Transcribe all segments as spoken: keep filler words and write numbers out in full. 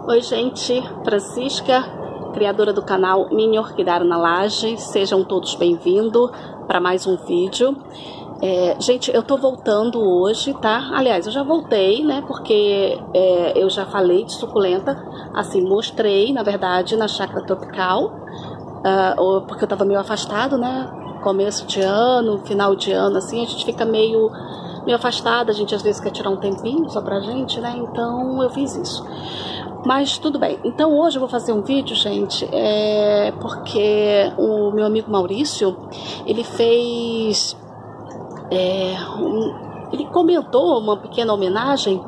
Oi gente, Francisca, criadora do canal Mini Orquidário na Laje. Sejam todos bem-vindos para mais um vídeo. É, gente, eu tô voltando hoje, tá? Aliás, eu já voltei, né? Porque é, eu já falei de suculenta, assim, mostrei, na verdade, na chácara tropical, uh, porque eu tava meio afastado, né? Começo de ano, final de ano, assim, a gente fica meio, meio afastada, a gente às vezes quer tirar um tempinho só pra gente, né? Então eu fiz isso. Mas tudo bem. Então hoje eu vou fazer um vídeo, gente, é porque o meu amigo Maurício, ele fez, é, um, ele comentou uma pequena homenagem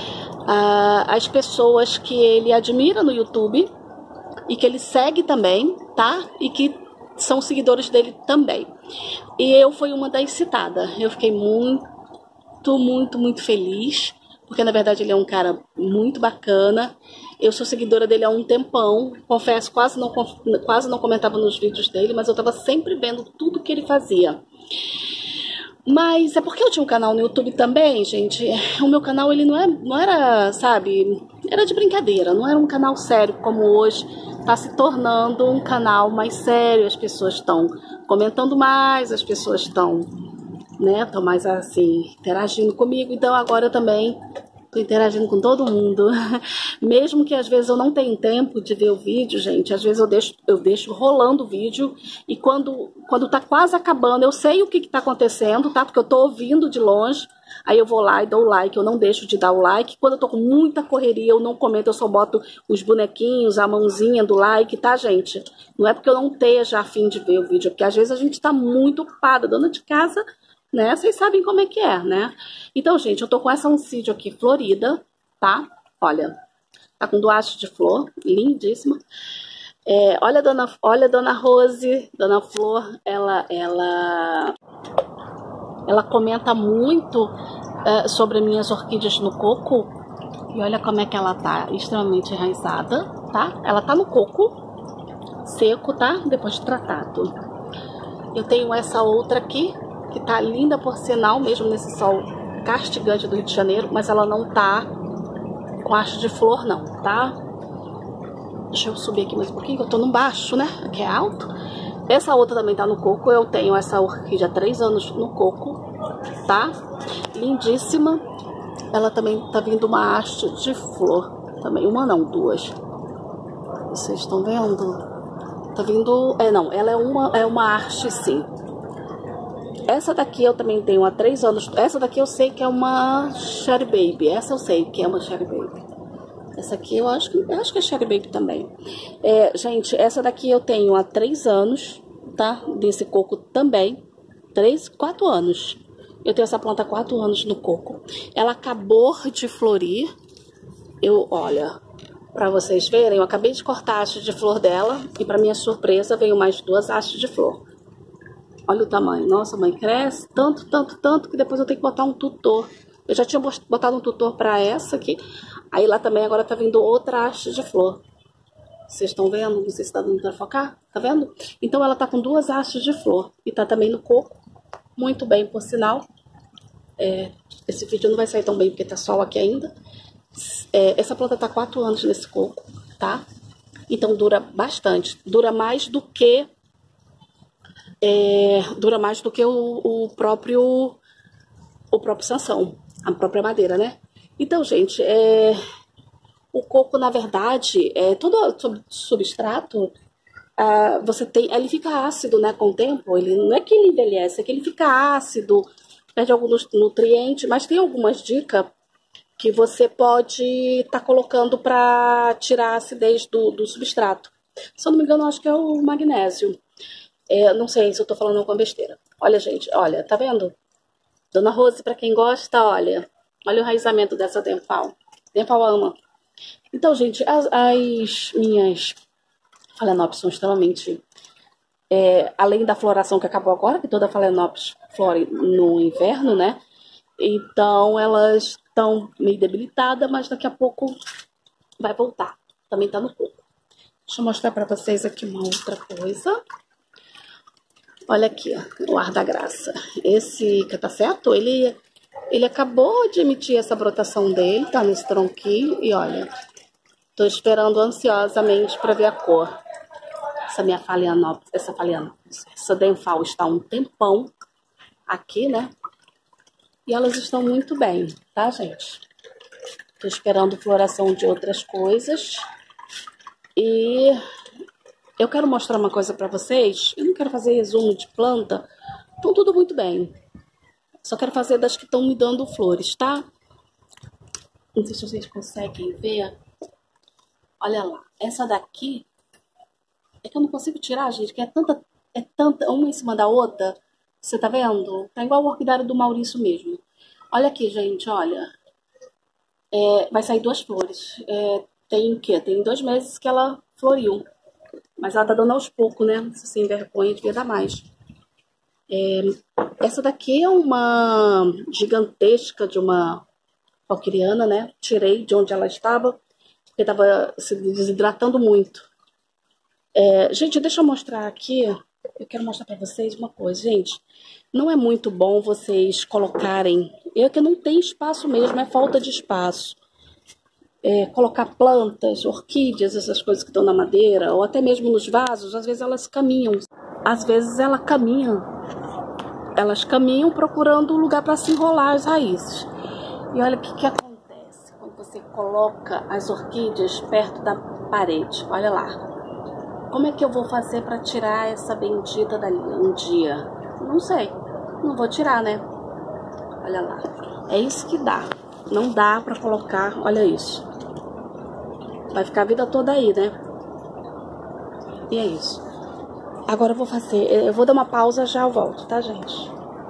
às pessoas que ele admira no YouTube e que ele segue também, tá? E que são seguidores dele também. E eu fui uma das citadas. Eu fiquei muito, muito, muito feliz, porque na verdade ele é um cara muito bacana. Eu sou seguidora dele há um tempão, confesso, quase não, quase não comentava nos vídeos dele, mas eu estava sempre vendo tudo que ele fazia. Mas é porque eu tinha um canal no YouTube também, gente. O meu canal, ele não, é, não era, sabe, era de brincadeira, não era um canal sério como hoje. Está se tornando um canal mais sério, as pessoas estão comentando mais, as pessoas estão, né, estão mais assim, interagindo comigo. Então agora eu também tô interagindo com todo mundo, mesmo que às vezes eu não tenha tempo de ver o vídeo, gente. Às vezes eu deixo, eu deixo rolando o vídeo e quando, quando tá quase acabando, eu sei o que que tá acontecendo, tá? Porque eu tô ouvindo de longe, aí eu vou lá e dou o like, eu não deixo de dar o like. Quando eu tô com muita correria, eu não comento, eu só boto os bonequinhos, a mãozinha do like, tá, gente? Não é porque eu não esteja a fim de ver o vídeo, é porque às vezes a gente tá muito ocupada, dona de casa, né? Vocês sabem como é que é, né? Então, gente, eu tô com essa oncídio aqui florida, tá? Olha, tá com duache de flor, lindíssima. É, olha, dona, olha, dona Rose, dona Flor, ela, ela, ela comenta muito é, sobre minhas orquídeas no coco. E olha como é que ela tá, extremamente enraizada, tá? Ela tá no coco seco, tá? Depois de tratado. Eu tenho essa outra aqui, que tá linda por sinal, mesmo nesse sol castigante do Rio de Janeiro, mas ela não tá com haste de flor não, tá? Deixa eu subir aqui mais um pouquinho, que eu tô no baixo, né? Aqui é alto. Essa outra também tá no coco, eu tenho essa orquídea há três anos no coco, tá? Lindíssima. Ela também tá vindo uma haste de flor, também, uma não, duas. Vocês estão vendo? Tá vindo, é não, ela é uma, é uma haste sim. Essa daqui eu também tenho há três anos. Essa daqui eu sei que é uma Cherry Baby. Essa eu sei que é uma Cherry Baby. Essa aqui eu acho que, eu acho que é Cherry Baby também. É, gente, essa daqui eu tenho há três anos, tá? Desse coco também. Três, quatro anos. Eu tenho essa planta há quatro anos no coco. Ela acabou de florir. Eu, olha, pra vocês verem, eu acabei de cortar a haste de flor dela. E pra minha surpresa, veio mais duas hastes de flor. Olha o tamanho. Nossa, mãe, cresce tanto, tanto, tanto que depois eu tenho que botar um tutor. Eu já tinha botado um tutor para essa aqui. Aí lá também agora tá vindo outra haste de flor. Vocês estão vendo? Não sei se tá dando pra focar. Tá vendo? Então ela tá com duas hastes de flor. E tá também no coco. Muito bem, por sinal. É, esse vídeo não vai sair tão bem porque tá sol aqui ainda. É, essa planta tá quatro anos nesse coco, tá? Então dura bastante. Dura mais do que... É, dura mais do que o, o próprio o próprio Sansão, a própria madeira, né? Então, gente, é, o coco, na verdade, é todo substrato, ah, você tem, ele fica ácido, né, com o tempo. Ele não é que ele envelhece, é que ele fica ácido, perde alguns nutrientes, mas tem algumas dicas que você pode estar tá colocando para tirar a acidez do, do substrato. Se eu não me engano, eu acho que é o magnésio. É, não sei se eu tô falando alguma besteira. Olha, gente, olha, tá vendo? Dona Rose, pra quem gosta, olha. Olha o enraizamento dessa Denfal. Denfal ama. Então, gente, as, as minhas Phalaenopsis são extremamente... É, além da floração que acabou agora, que toda Phalaenopsis flore no inverno, né? Então, elas estão meio debilitadas, mas daqui a pouco vai voltar. Também tá no coco. Deixa eu mostrar pra vocês aqui uma outra coisa. Olha aqui, ó, o ar da graça. Esse cataceto, ele, ele acabou de emitir essa brotação dele, tá nesse tronquinho. E olha, Tô esperando ansiosamente para ver a cor. Essa minha phalaenopsis, essa phalaenopsis, essa Denfal está um tempão aqui, né? E elas estão muito bem, tá, gente? Tô esperando floração de outras coisas. E eu quero mostrar uma coisa para vocês. Eu não quero fazer resumo de planta. Estão tudo muito bem. Só quero fazer das que estão me dando flores, tá? Não sei se vocês conseguem ver. Olha lá. Essa daqui é que eu não consigo tirar, gente, que é tanta, é tanta, uma em cima da outra. Você tá vendo? Tá igual o orquidário do Maurício mesmo. Olha aqui, gente, olha. É, vai sair duas flores. É, tem o quê? Tem dois meses que ela floriu. Mas ela tá dando aos poucos, né? Se sem vergonha, devia dar mais. É, essa daqui é uma gigantesca de uma valquiriana, né? Tirei de onde ela estava, porque tava se desidratando muito. É, gente, deixa eu mostrar aqui. Eu quero mostrar pra vocês uma coisa, gente. Não é muito bom vocês colocarem... É que não tem espaço mesmo, é falta de espaço. É, colocar plantas, orquídeas, essas coisas que estão na madeira, ou até mesmo nos vasos, às vezes elas caminham. Às vezes ela caminha. Elas caminham procurando um lugar para se enrolar as raízes. E olha o que, que acontece quando você coloca as orquídeas perto da parede. Olha lá. Como é que eu vou fazer para tirar essa bendita dali um dia? Não sei. Não vou tirar, né? Olha lá. É isso que dá. Não dá para colocar. Olha isso. Vai ficar a vida toda aí, né? E é isso. Agora eu vou fazer... Eu vou dar uma pausa, já eu volto, tá, gente?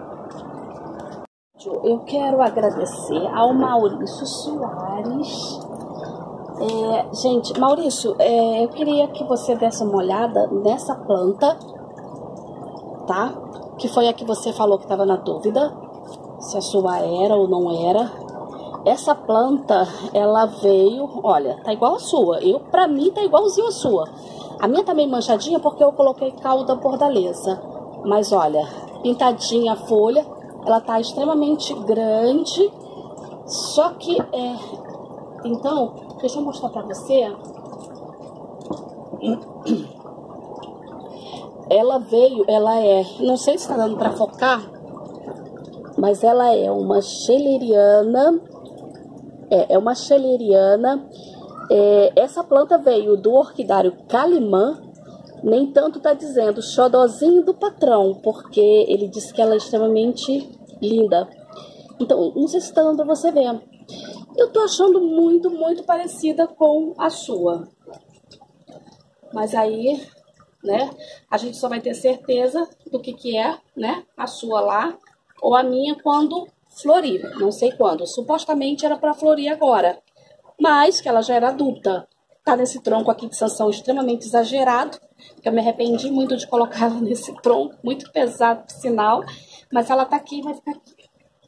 Eu quero agradecer ao Maurício Soares. É, gente, Maurício, é, eu queria que você desse uma olhada nessa planta, tá? Que foi a que você falou que estava na dúvida, se a sua era ou não era. Essa planta, ela veio, olha, tá igual a sua. Eu, pra mim, tá igualzinho a sua. A minha tá meio manchadinha porque eu coloquei calda bordaleza. Mas olha, pintadinha a folha, ela tá extremamente grande. Só que, é... Então, deixa eu mostrar pra você. Ela veio, ela é, não sei se tá dando pra focar, mas ela é uma schleriana. É, é uma schleriana. É, essa planta veio do orquidário Calimã. Nem tanto tá dizendo xodozinho do patrão, porque ele disse que ela é extremamente linda. Então, não sei se tá dando pra você ver. Eu tô achando muito, muito parecida com a sua. Mas aí, né, a gente só vai ter certeza do que que é, né, a sua lá, ou a minha quando florir. Não sei quando. Supostamente era pra florir agora. Mas que ela já era adulta. Tá nesse tronco aqui de sanção extremamente exagerado. Que eu me arrependi muito de colocar ela nesse tronco. Muito pesado, por sinal. Mas ela tá aqui e vai ficar aqui.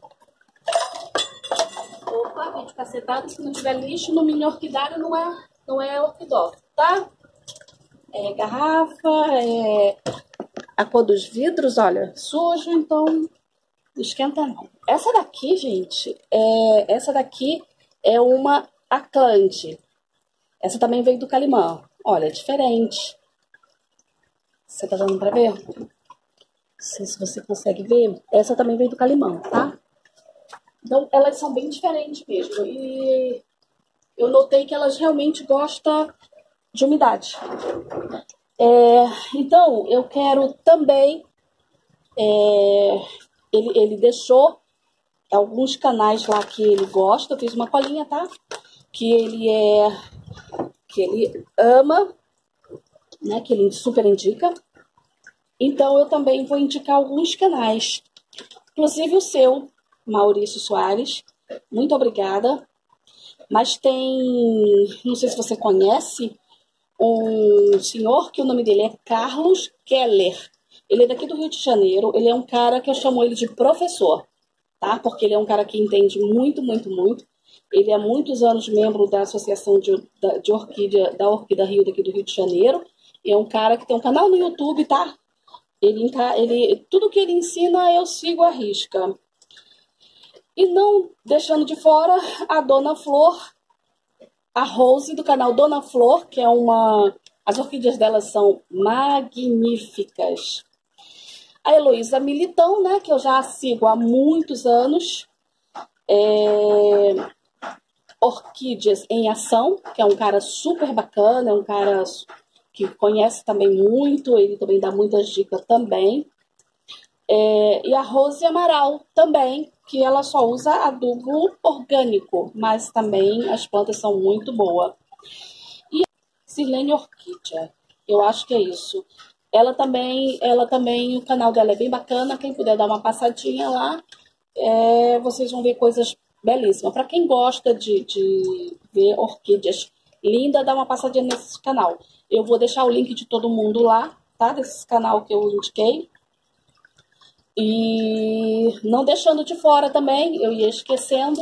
Opa, vídeo cacetado. Se não tiver lixo, no mini orquidário não é, não é orquidófilo, tá? É garrafa, é a cor dos vidros, olha, sujo, então não esquenta não. Essa daqui, gente, é, essa daqui é uma Aclante. Essa também veio do Calimã. Olha, é diferente. Você tá dando pra ver? Não sei se você consegue ver. Essa também veio do Calimã, tá? Então, elas são bem diferentes mesmo. E eu notei que elas realmente gostam de umidade. É, então, eu quero também... É, ele, ele deixou alguns canais lá que ele gosta. Eu fiz uma colinha, tá? Que ele é... Que ele ama, né? Que ele super indica. Então, eu também vou indicar alguns canais. Inclusive o seu, Maurício Soares. Muito obrigada. Mas tem... Não sei se você conhece... Um senhor que o nome dele é Carlos Keller. Ele é daqui do Rio de Janeiro. Ele é um cara que eu chamo ele de professor, tá? Porque ele é um cara que entende muito, muito, muito. Ele é há muitos anos membro da Associação de, de Orquídea, da Orquídea Rio daqui do Rio de Janeiro. E é um cara que tem um canal no YouTube, tá? Ele, ele, tudo que ele ensina eu sigo à risca. E não deixando de fora a Dona Flor, a Rose, do canal Dona Flor, que é uma... As orquídeas dela são magníficas. A Heloísa Militão, né, que eu já sigo há muitos anos. É... Orquídeas em Ação, que é um cara super bacana, é um cara que conhece também muito, ele também dá muitas dicas também. É... E a Rose Amaral também, que ela só usa adubo orgânico, mas também as plantas são muito boas. E a Sirlene Orquídea, eu acho que é isso. Ela também, ela também, o canal dela é bem bacana, quem puder dar uma passadinha lá, é, vocês vão ver coisas belíssimas. Para quem gosta de, de ver orquídeas lindas, dá uma passadinha nesse canal. Eu vou deixar o link de todo mundo lá, tá? Desse canal que eu indiquei. E não deixando de fora também, eu ia esquecendo.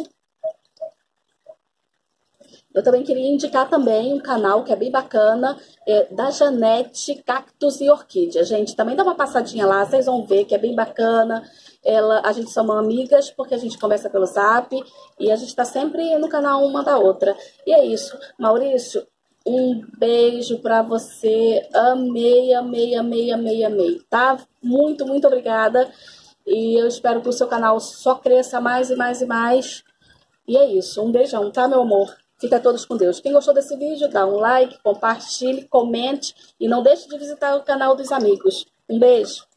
Eu também queria indicar também um canal que é bem bacana, é, da Janete Cactos e Orquídea. Gente, também dá uma passadinha lá, vocês vão ver que é bem bacana. Ela, a gente somos amigas porque a gente conversa pelo Zap e a gente está sempre no canal uma da outra. E é isso. Maurício, um beijo para você. Amei, amei, amei, amei, amei, tá? Muito, muito obrigada. E eu espero que o seu canal só cresça mais e mais e mais. E é isso. Um beijão, tá, meu amor? Fica todos com Deus. Quem gostou desse vídeo, dá um like, compartilhe, comente e não deixe de visitar o canal dos amigos. Um beijo.